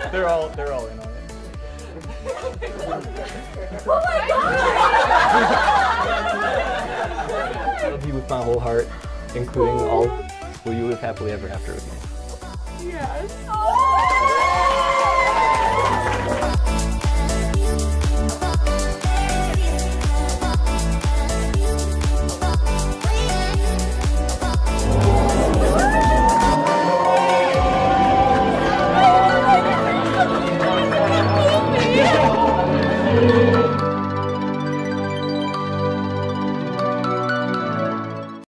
They're all in on it. Oh my god! I love you with my whole heart, including all. Will you live happily ever after with me? Yes. Oh.